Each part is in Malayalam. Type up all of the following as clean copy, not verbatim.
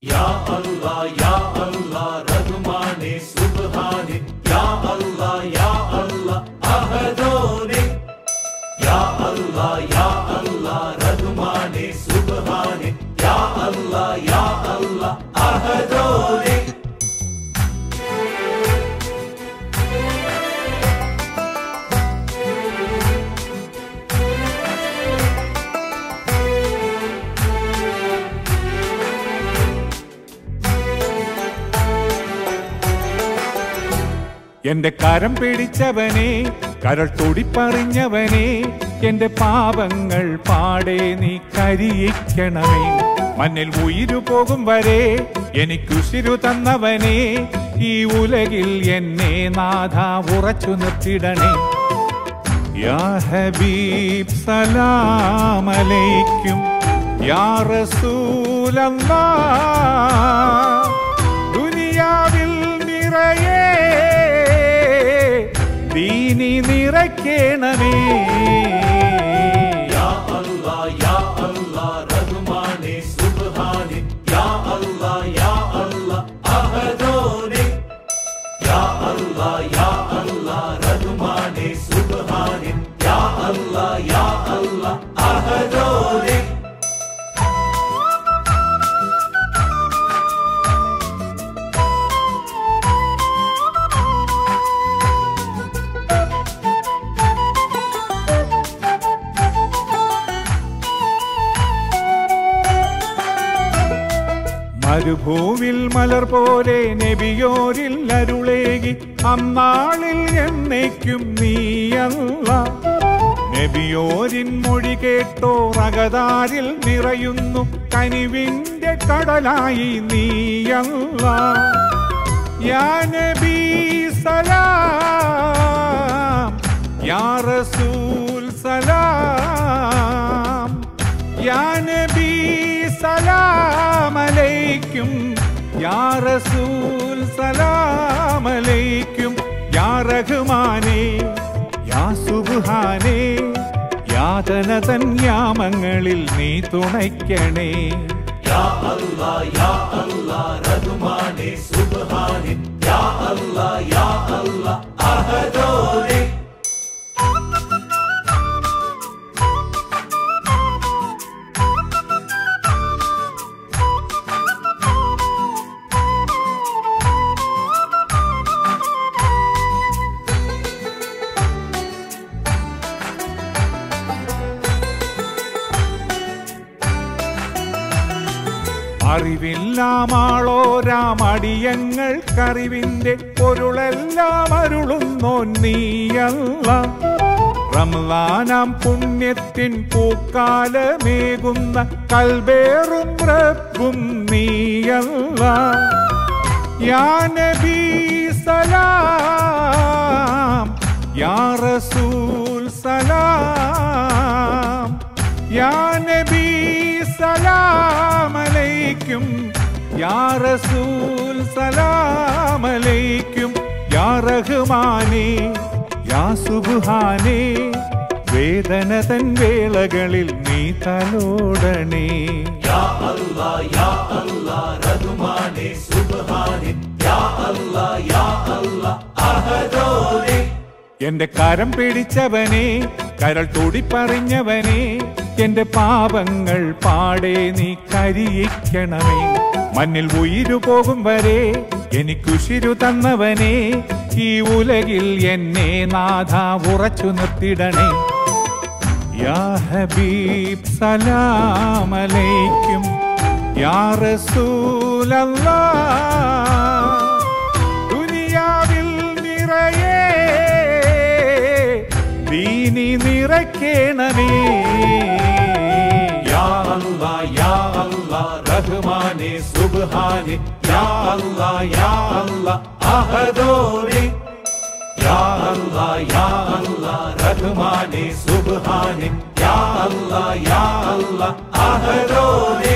या अल्लाह रहमाने सुब्हाने या अल्लाह अहदोने या अल्लाह रहमाने सुब्हाने या अल्लाह अहदोने എന്റെ കരം പിടിച്ചവനെ കരൾ തൊടിപ്പറിഞ്ഞവനെ എന്റെ പാപങ്ങൾ പാടെ നീ കരിയിക്കണമേ മണ്ണിൽ ഉയിരു പോകും വരെ എനിക്കുശിരു തന്നവനെ ഈ ഉലകിൽ എന്നെ നാഥ ഉറച്ചു നിർത്തിടണേ യാ ഹബീബ് സലാം അലൈക്കും യാ റസൂലല്ലാഹ് ദുനിയാവിൽ നിറയെ ദീനി നിറയ്ക്കണമേ या अल्लाह रहमाने सुब्हाने या अल्लाह अहदोने या अल्लाह रहमाने सुब्हाने या अल्लाह अहदोने മരുഭൂവിൽ മലർ പോലെ നബിയോരിൽ അരുളേകി അന്നാളിൽ എന്നേക്കും നീയല്ല നബിയോരിൻ മൊഴി കേട്ടോർ അകതാരിൽ നിറയുന്നു കനിവിന്റെ കടലായി നീയല്ല യാ നബി സലാം യാ റസൂൽ സലാം യാ നബി സലാം അലൈക്കും യാ റസൂൽ സലാം അലൈക്കും യാ റഹ്മാനേ യാ സുബ്ഹാനേ യാതന തൻ യാമങ്ങളിൽ നീ തുണയ്ക്കണേ या अल्लाह रहमाने सुब्हाने या अल्लाह अहदोने അറിവില്ലാമാളോരാമടിയങ്ങൾക്കറിവിന്റെ പൊരുളെല്ലാം അരുളുന്നോ നീയല്ല റംളാനാം പുണ്യത്തിൻ പൂക്കാലമേകുന്ന കൽബേറും റബ്ബും നീയല്ല യാ നബി സലാം യാ റസൂൽ സലാം യാ നബി സലാം അലൈക്കും യാ റസൂൽ സലാം അലൈക്കും യാ റഹ്മാനേ യാ സുബ്ഹാനേ വേദന തൻ വേളകളിൽ നീ തലോടണേ या अल्लाह रहमाने सुब्हाने या अल्लाह अहदोने എന്റെ കരം പിടിച്ചവനെ കരൾ തൊടിപ്പറിഞ്ഞവനെ എന്റെ പാപങ്ങൾ പാടെ നീ കരിയിക്കണമേ മണ്ണിൽ ഉയിരു പോകും വരെ എനിക്കുശിരു തന്നവനെ ഈ ഉലകിൽ എന്നെ നാഥ ഉറച്ചു നിർത്തിടണേ യാ ഹബീബ് സലാം അലൈക്കും യാ റസൂലല്ലാഹ് ദുനിയാവിൽ നിറയെ ദീനി നിറയ്ക്കണമേ या अल्लाह रहमाने सुब्हाने या अल्लाह अहदोने या अल्लाह रहमाने सुब्हाने या अल्लाह अहदोने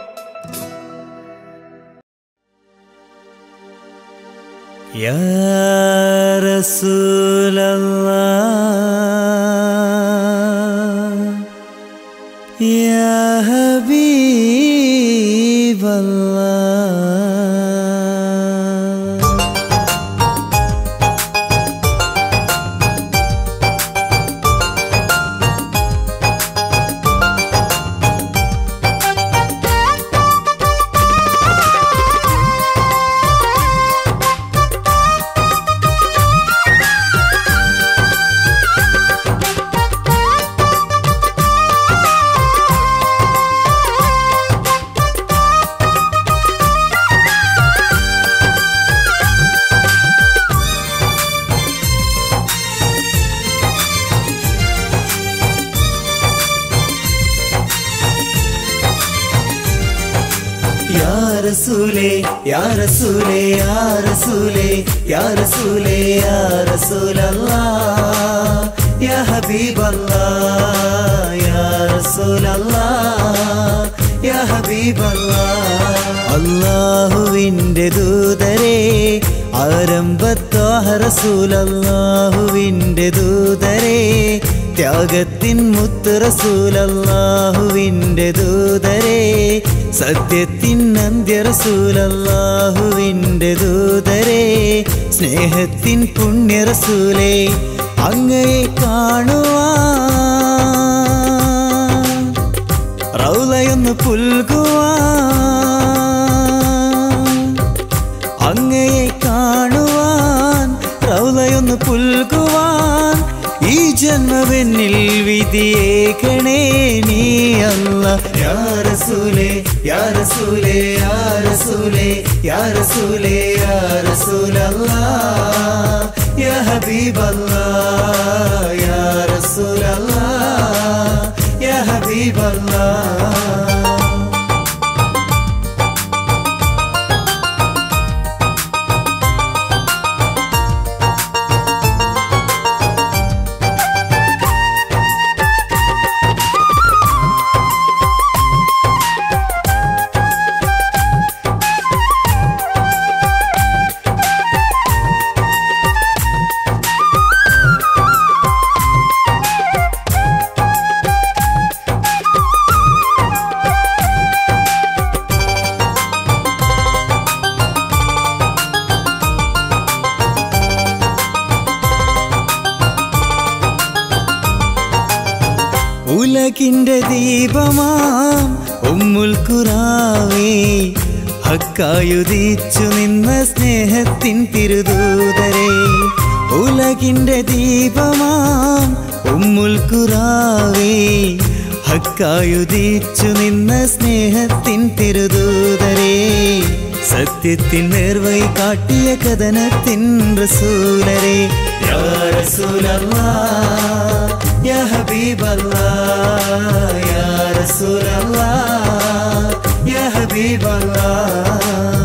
या रसूलल्लाह या हबीबल्लाह रसूले या रसूले या रसूले या रसूले या रसूल अल्लाह या हबीब अल्लाह या रसूल अल्लाह या हबीब अल्लाह അല്ലാഹുവിന്റെ ദൂതരേ ആരംഭത്വാഹ റസൂൽ അല്ലാഹുവിന്റെ ദൂതരേ ത്യാഗത്തിൻ മുത്ത് റസൂൽ അല്ലാഹുവിന്റെ ദൂതരേ സത്യത്തിൻ അന്ത്യ റസൂൽ അല്ലാഹുവിന്റെ ദൂതരേ സ്നേഹത്തിൻ പുണ്യ റസൂലേ അങ്ങയെ കാണുവാൻ റൗളയൊന്ന് പുൽകുവാൻ അങ്ങയെ കാണുവാൻ റൗളയൊന്ന് പുൽകുവാൻ ഈ ജന്മവെന്നിൽ വിധിയേകണേ നീ അല്ലാഹ് യാ റസൂലേ യാ റസൂലേ യാ റസൂലേ യാ റസൂലേ യാ റസൂൽ അല്ലാഹ് യാ ഹബീബ് അല്ലാഹ് യാ റസൂൽ അല്ലാഹ് യാ ഹബീബ് അല്ലാഹ് ഉലകിന്റെ ദീപമാം ഉമ്മുൽ ഖുറാവേ ഹക്കായുദിച്ചു നിന്ന സ്നേഹത്തിൻ തിരുദൂതരേ ഉലകിന്റെ ദീപമാം ഉമ്മുൽ ഖുറാവേ ഹക്കായുദിച്ചു നിന്ന സ്നേഹത്തിൻ തിരുദൂതരേ സത്യത്തിൻ നേർവഴി കാട്ടിയ കഥനത്തിൻ റസൂലരേ യാ റസൂലല്ലാഹ് യാ ഹബീബല്ലാഹ് യാ റസൂലല്ലാഹ് യാ ഹബീബല്ലാഹ്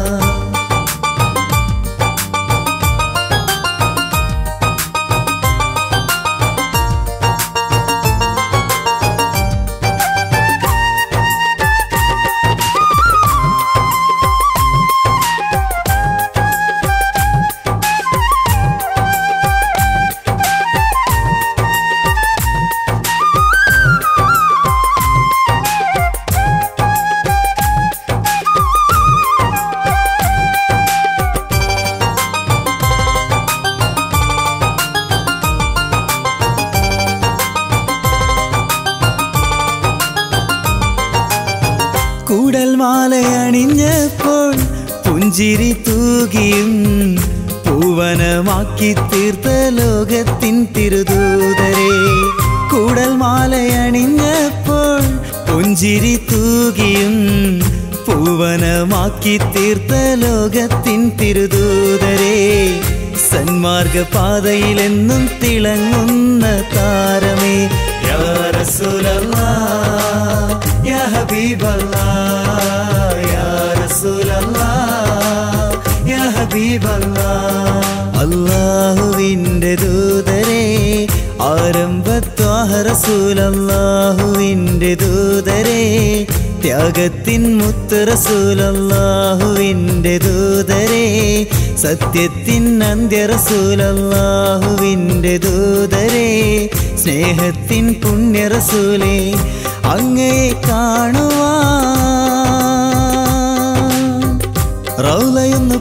കൂടൽ മാലയണിഞ്ഞപ്പോൾ പുഞ്ചിരി തൂകിയും പൂവനമാക്കി തീർത്ത ലോകത്തിൻ തിരുദൂതരേ കൂടൽ മാലയണിഞ്ഞപ്പോൾ പുഞ്ചിരി തൂകിയും പൂവനമാക്കി തീർത്ത ലോകത്തിൻ തിരുദൂതരേ സന്മാർഗ പാതയിലെന്നും തിളങ്ങുന്ന താരമേ യാ റസൂലല്ലാഹ് യാ ഹബീബല്ലാഹ് യാ റസൂലല്ലാഹ് യാ ഹബീബല്ലാഹ് അല്ലാഹുവിന്റെ ദൂതരേ ആരംഭത്വാഹ റസൂൽ അല്ലാഹുവിന്റെ ദൂതരേ ത്യാഗത്തിൻ മുത്ത് റസൂൽ അല്ലാഹുവിന്റെ ദൂതരേ സത്യത്തിൻ അന്ത്യ റസൂൽ അല്ലാഹുവിന്റെ ദൂതരേ സ്നേഹത്തിൻ പുണ്യ റസൂലേ അങ്ങയെ കാണുവാൻ റൗളയൊന്ന്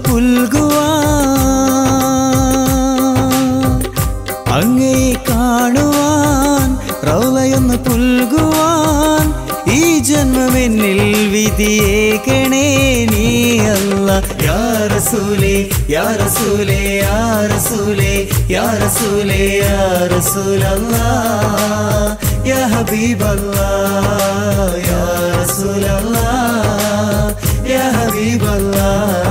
പുൽകുവാൻ അങ്ങയെ കാണുവാൻ റൗളയൊന്ന് പുൽകുവാൻ ഈ ജന്മമെന്നിൽ വിധിയേകണേ നീ അല്ലാ യാ റസൂലേ യാ റസൂലേ യാ റസൂലേ യാ റസൂലേ യാ റസൂലല്ലാഹ് യാ ഹബീബല്ലാഹ് യാ റസൂലല്ലാഹ് യാ ഹബീബല്ലാഹ്.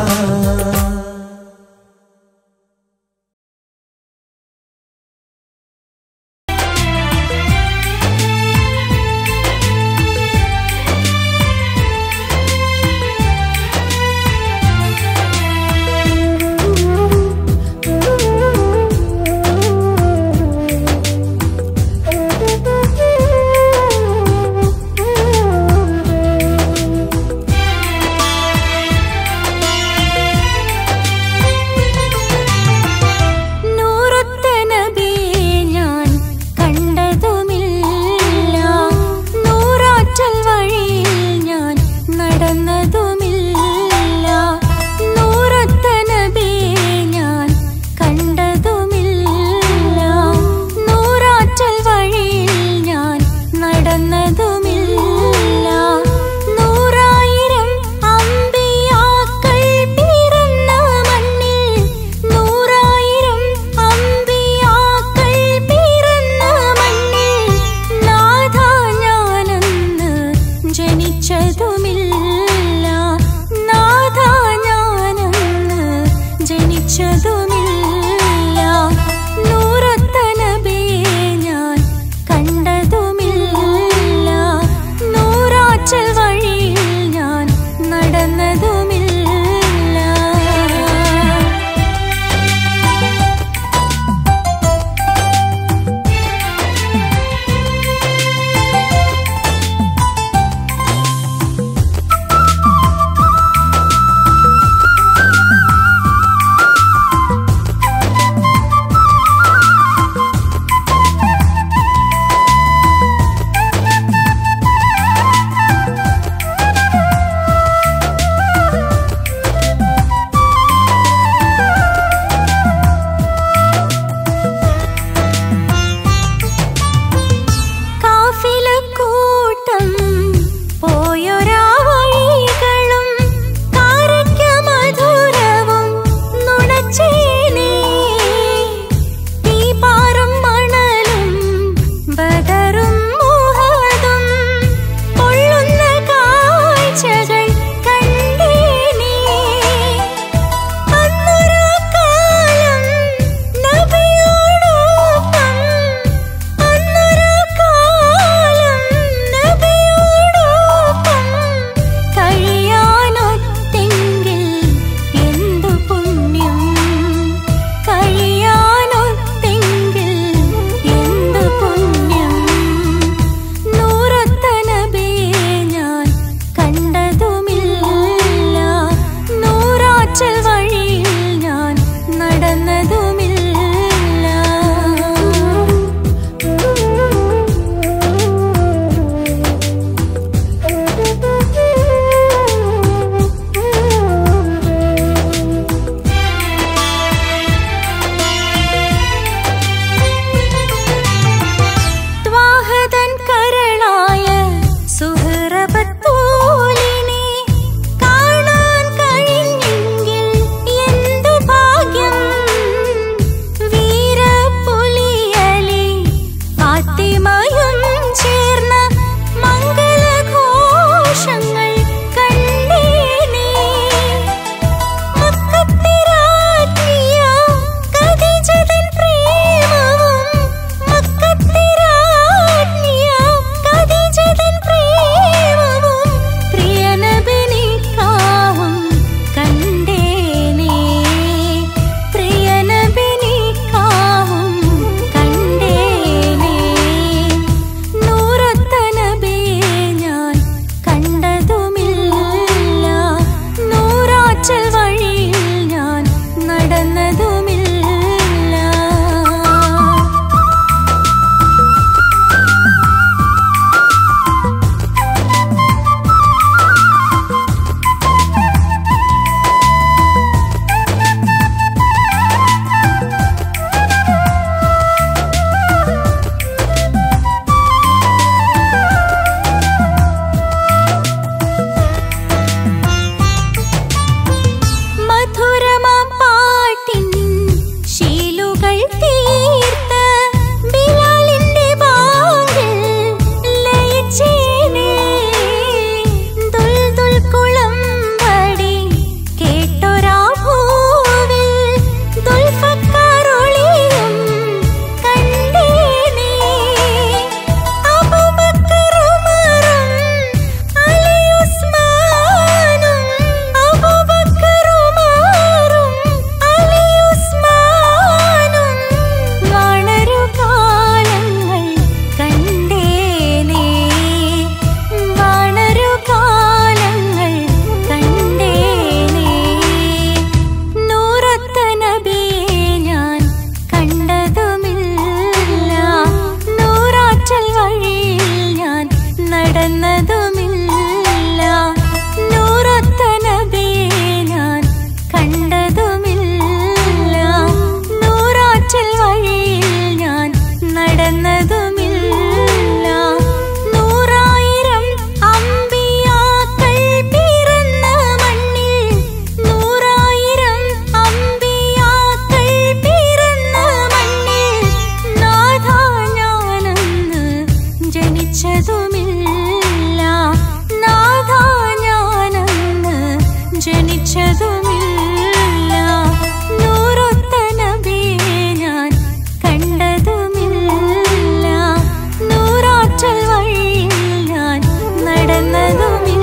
സ്പർശിച്ചതുമില്ല, നൂറൊത്ത നബിയെ ഞാൻ കണ്ടതുമില്ല, നൂറാற்றൽ വഴിയിൽ ഞാൻ നടന്നതുമില്ല.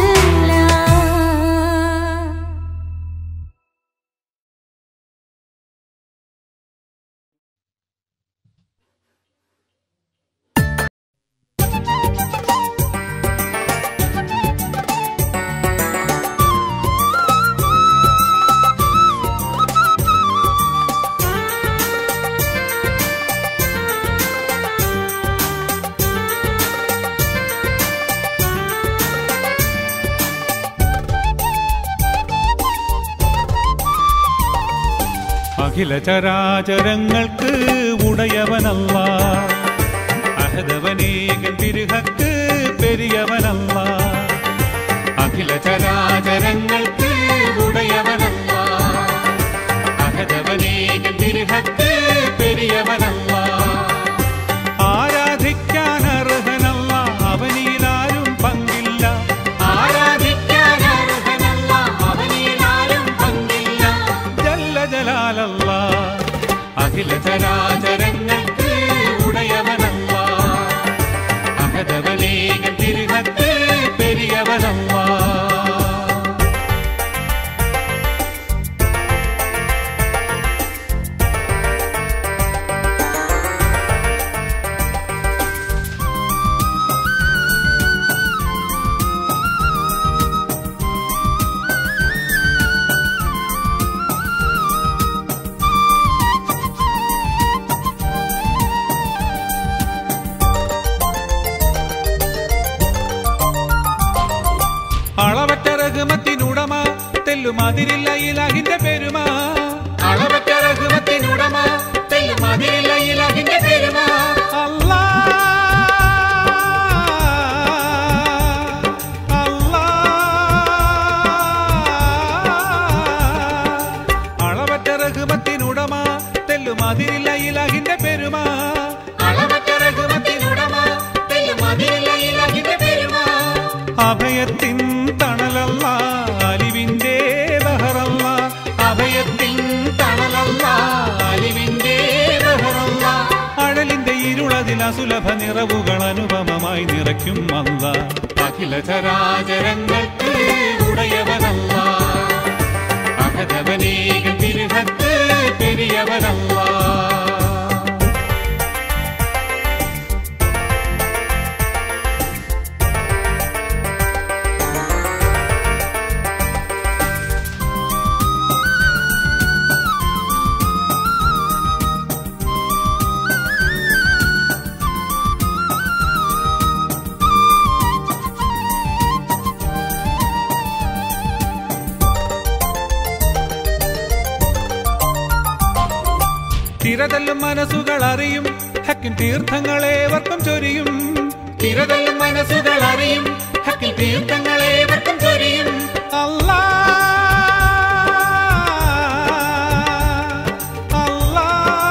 അഖില ചരാചരങ്ങൾക്ക് ഉടയവനല്ല, അഹദവനേകൻ തിരുഹക്ക് പെരിയവനല്ല. അഖില ചരാചരങ്ങൾക്ക് ഉടയവനല്ല, അഹദവനേകൻ തിരുഹക്ക് പെരിയവനല്ല. ആരാധിക്കാൻ അർഹനല്ല, അവനിലാരും പങ്കില്ല. ആരാധിക്കാൻ അർഹനല്ല, അവനിലാരും പങ്കില്ല. ജല്ല ജലാലല്ല, അഖില ചരാചരങ്ങൾക്ക് ഉടയവനല്ല, അഹദവനേകൻ തിരുഹക്ക് പെരിയവനല്ല. അളവറ്റ റഹ്മത്തിനുടമ തെല്ലുമതിരില്ല ഇലാഹിന്റെ പെരുമ. അളവറ്റ റഹ്മത്തിനുടമ തെല്ലുമതിരില്ല ഇലാഹിന്റെ പെരുമ. അല്ലാ അല്ലാ, അളവറ്റ റഹ്മത്തിനുടമ തെല്ലുമതിരില്ല ഇലാഹിന്റെ പെരുമ. അളവറ്റ റഹ്മത്തിനുടമ തെല്ലുമതിരില്ല ഇലാഹിന്റെ പെരുമ. അഭയത്തിൻ തണലല്ല, അലിവിന്റെ ബഹറല്ല. അഭയത്തിൻ തണലല്ല, അലിവിന്റെ ബഹറല്ല. അഴലിന്റെ ഇരുളതിൽ അസുലഭ നിറവുകൾ അനുപമമായി നിറയ്ക്കും അല്ല. അഖില ചരാചരങ്ങൾക്ക് ഉടയവനല്ല, അഹദവനേകൻ തിരുഹക്ക് പെരിയവനല്ല. തിരതല്ലും മനസ്സുകൾ അറിയും, ഹക്കിൻ തീർത്ഥങ്ങളേവർക്കും ചൊരിയും. തിരതല്ലും മനസ്സുകൾ അറിയും, ഹക്കിൻ തീർത്ഥങ്ങളേവർക്കും ചൊരിയും. അല്ലാ അല്ലാ,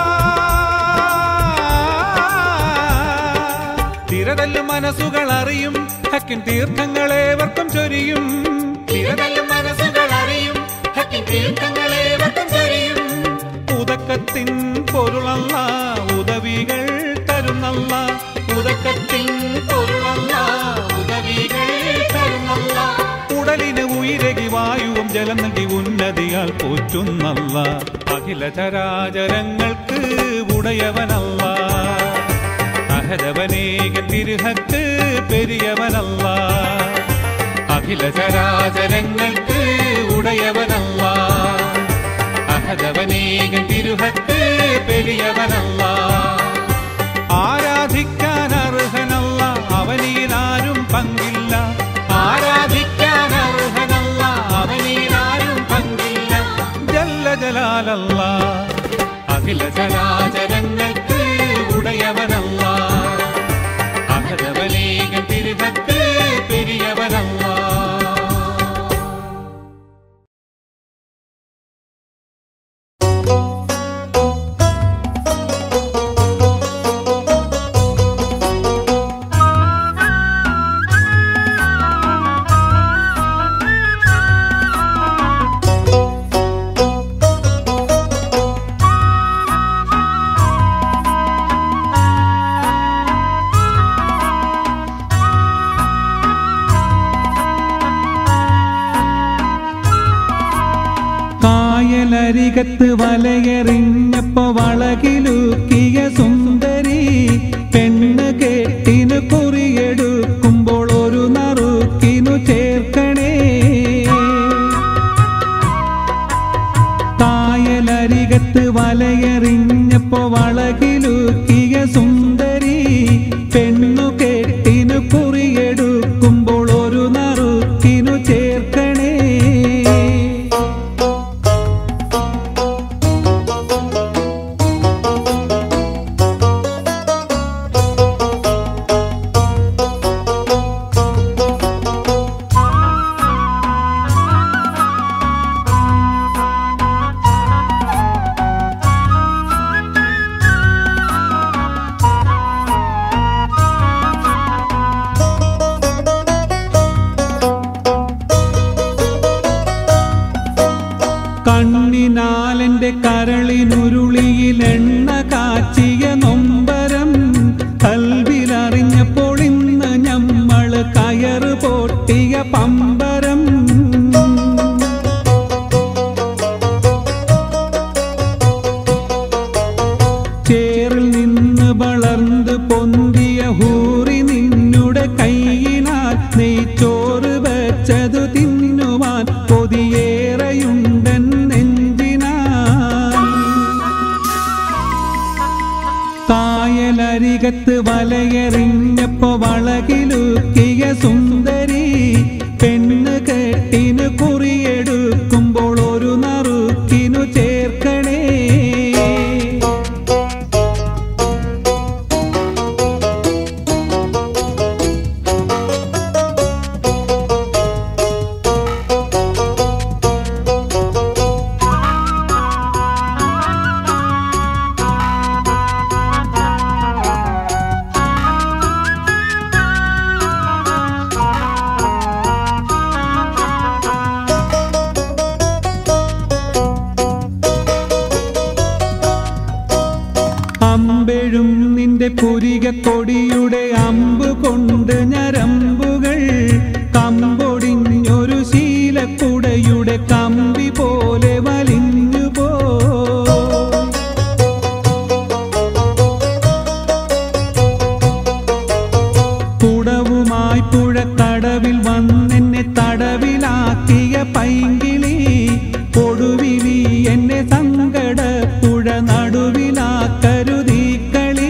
തിരതല്ലും മനസ്സുകൾ അറിയും, ഹക്കിൻ തീർത്ഥങ്ങളേവർക്കും ചൊരിയും. തിരതല്ലും മനസ്സുകൾ അറിയും, ഹക്കിൻ തീർത്ഥങ്ങളേവർക്കും ചൊരിയും. ഉദക്കത്തിൻ പൊരുളല്ല, ഉദവികൾ തരുന്നല്ല. ഉദക്കത്തിൻ പൊരുളല്ല, ഉദവികൾ തരുന്നല്ല. ഉടലിന് ഉയരകി വായുവും ജലം നൽകി ഉന്നതിയാൽ പോറ്റുന്നല്ല. അഖില ചരാചരങ്ങൾക്ക് ഉടയവനല്ല, അഹദവനേകൻ തിരുഹക്ക് പെരിയവനല്ല. അഖില ചരാചരങ്ങൾക്ക് ഉടയവനല്ല, അഹദവനേകൻ തിരുഹക്ക് പെരിയവനല്ല. ആരാധിക്കാൻ അർഹനല്ല, അവനിലാരും പങ്കില്ല. ആരാധിക്കാൻ അർഹനല്ല, അവനിലാരും പങ്കില്ല. ജല്ല ജലാലല്ല, അഖില ചരാചരങ്ങൾക്ക് ഉടയവനല്ല, അഹദവനേകൻ തിരുഹക്ക് പെരിയവനല്ല. കായലരികത്ത് വലയെറിഞ്ഞപ്പോ വളകിലൂക്കിയ സുന്ദരി പെണ്ണ് കെട്ടിനു കുറിയെടുക്കുമ്പോൾ ഒരു നറുക്കിനു ചേർക്കണേ. കായലരികത്ത് വലയെറിഞ്ഞപ്പോ വളകിലൂക്കിയ സുന്ദരി പെണ്ണു കെട്ടിനു കുറിയെടുക്കുമ്പോൾ ഒരു നറുക്കിനു ചേർക്കണേ. കണ്ണിനാലെന്റെ കരളിനുരുളിയിൽ എണ്ണ കാച്ചിയ നൊമ്പരം കൽവിലറിഞ്ഞപ്പോൾ ഇന്ന് ഞമ്മള് കയറ് പൊട്ടിയ പമ്പരം. ചേറിൽ നിന്ന് വളർന്ന് പൊന്തിയ ഹൂറി നിന്നുടെ കൈയിനാൽ നെയ്ച്ചോറ് വെച്ചതു തിന്നുവാൻ കൊതിയേറെയുണ്ടൻ നെഞ്ചിനാൽ. കായലരികത്ത് വലയെറിഞ്ഞപ്പോ വളകിലൂക്കിയ സുന്ദരി പെണ്ണ് കെട്ടിനു കുറിയെടുക്കുമ്പോൾ ഒരു നറുക്കിനു ചേർക്കണേ. അമ്പെഴും നിന്റെ പുരിക കൊടിയുടെ അമ്പ് കൊണ്ട് ഞരമ്പുകൾ കമ്പൊടിഞ്ഞൊരു ശീലക്കുടയുടെ കമ്പി പോലെ വലിഞ്ഞുപോ. കുടവുമായി പുഴക്കടവിൽ വന്നെന്നെ തടവിലാക്കിയ പൈങ്കിളി കൊടുവിലി എന്നെ സങ്കട പുഴ നടുവിലാക്കരുതീ കളി.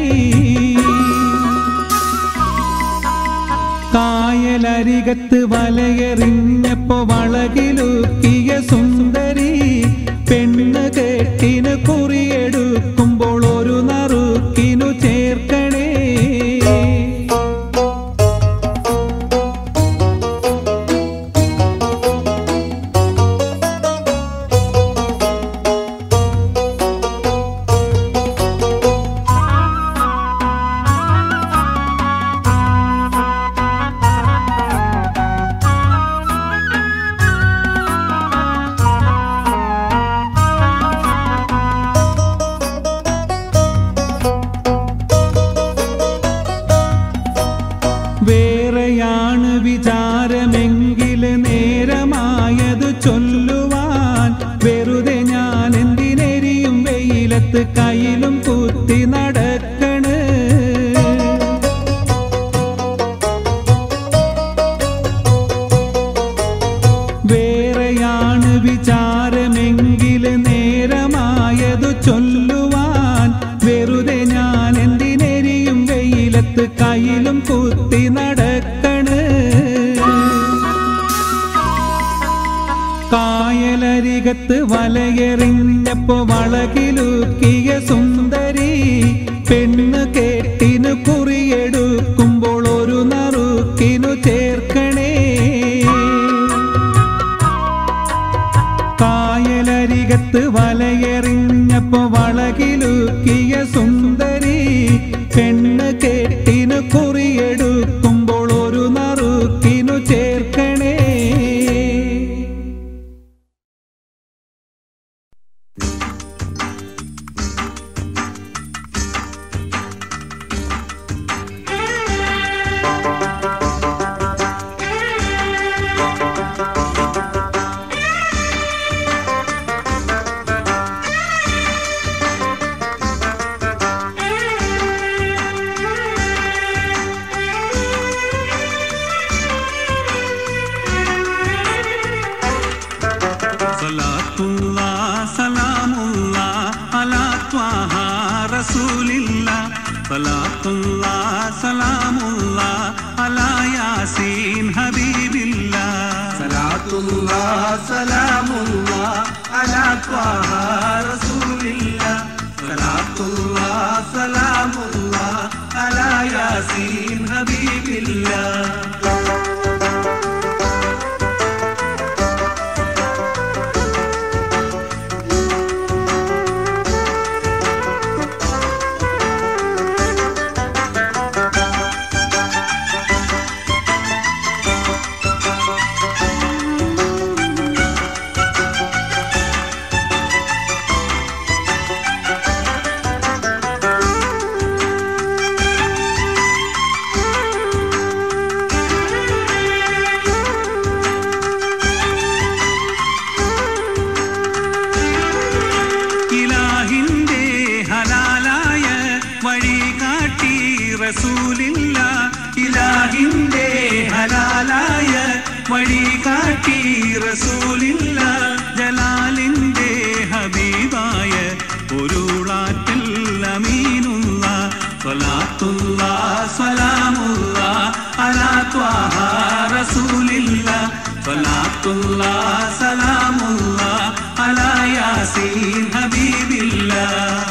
കായലരികത്ത് വലയെറിഞ്ഞപ്പോ വളകിലൂക്കിയ സുന്ദരി പെണ്ണ് കെട്ടിനു കുറിയെടുക്കുമ്പോൾ ഒരു നറുക്കിനു ചേർക്കണേ. വേറെയാണ് വിചാരമെങ്കില് നേരമായത് ചൊല്ലുവാൻ വെറുതെ ഞാൻ എന്തിനെരിയും വെയിലത്ത് കയ്യിലും കുത്തി നടക്കണ്. വേറെയാണ് വിചാരമെങ്കില് നേരമായത് ചൊല്ലുവാൻ വെറുതെ ഞാൻ എന്തിനെരിയും വെയിലത്ത് കയ്യിലും കുത്തി നടക്കണ്. കായലരികത്ത് വലയെറിഞ്ഞപ്പോ വളകിലൂക്കിയ സുന്ദരി പെണ്ണ് കെട്ടിനു കുറിയെടുക്കുമ്പോൾ ഒരു നറുക്കിനു ചേർക്കണേ. കായലരികത്ത് വലയെറിഞ്ഞപ്പോ വളകിലൂക്കിയ സുന്ദരി പെണ്ണ് കെട്ടിനു കുറിയെടുക്കുമ്പോൾ ഒരു നറുക്കിനു ചേർക്കണേ. സ്വലാത്തുല്ലാ സലാമുല്ലാ അലാ ത്വാഹ റസൂലില്ലാ സ്വലാത്തുല്ലാ സലാമുല്ലാ അലാ യാസീൻ ഹബീബില്ലാ സലാത്തുല്ലാ സലാമുല്ലാ അലാ ത്വാഹ റസൂലില്ലാ സലാത്തുല്ലാ സലാമുല്ലാ അലാ യാസീൻ ഹബീബില്ലാ റസൂലില്ലാ ഇലാഹിന്റെ ഹലാലായ വഴി കാട്ടി റസൂലില്ലാ ജലാലിന്റെ ഹബീബായ പൊരുളാറ്റൽ അമീനുള്ള സ്വലാത്തുല്ലാ സലാമുല്ലാ അലാ ത്വാഹ റസൂലില്ലാ സ്വലാത്തുല്ലാ സലാമുല്ലാ അലാ യാസീൻ ഹബീബില്ലാ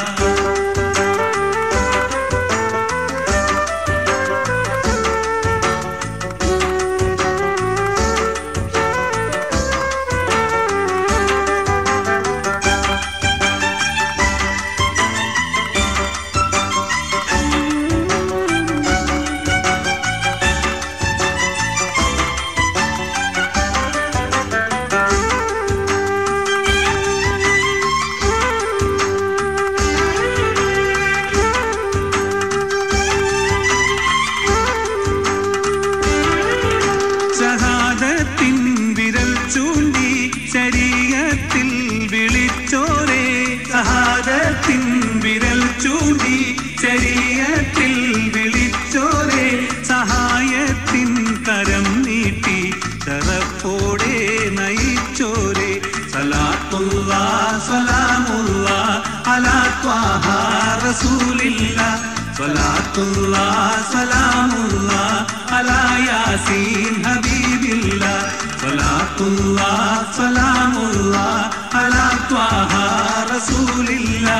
ശരീഅത്തിൽ വിളിച്ചോരേ സഹാദത്തിൻ വിരൽ ചൂണ്ടി ശരീഅത്തിൽ വിളിച്ചോരേ സഹായത്തിൻ കരം നീട്ടി ശറഫോടെ നയിച്ചോരേ സലാത്തുല്ലാ സലാമുല്ലാ അലാ ത്വാഹ റസൂലില്ലാ സ്വലാത്തുല്ലാ സലാമുല്ലാ അലാ യാസീൻ ഹബീബില്ലാ സ്വലാത്തുല്ലാ സലാമുല്ലാ അലാ ത്വാഹ റസൂലില്ലാ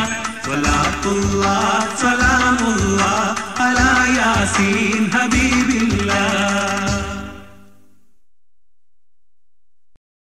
സ്വലാത്തുല്ലാ സലാമുല്ലാ അലാ യാസീൻ ഹബീബില്ലാ